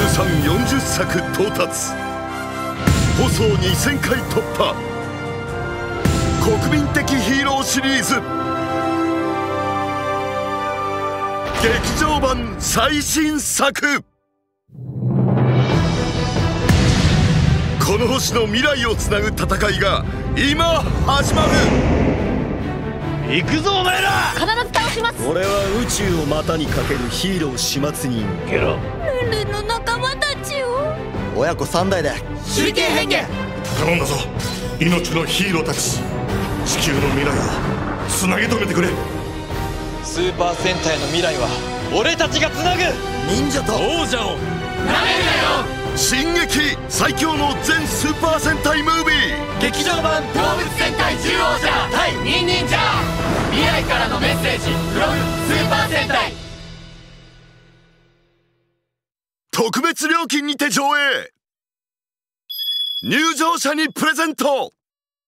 算40作到達、放送2000回突破、国民的ヒーローシリーズ劇場版最新作。この星の未来をつなぐ戦いが今始まる。 行くぞお前ら。 必ず倒します。 俺は宇宙を股にかけるヒーロー始末人。 ゲロルンルンの仲間たちを。 親子3代で手裏剣変化。 頼んだぞ、命のヒーローたち。地球の未来をつなぎ止めてくれ。 スーパー戦隊の未来は俺たちがつなぐ。 忍者と王者をなめるなよ。 進撃最強の全スーパー戦隊ムービー劇場版動物戦隊ジュウオウジャー対ニンニンジャー。未来からのメッセージ from スーパー戦隊。 特別料金にて上映。入場者にプレゼント。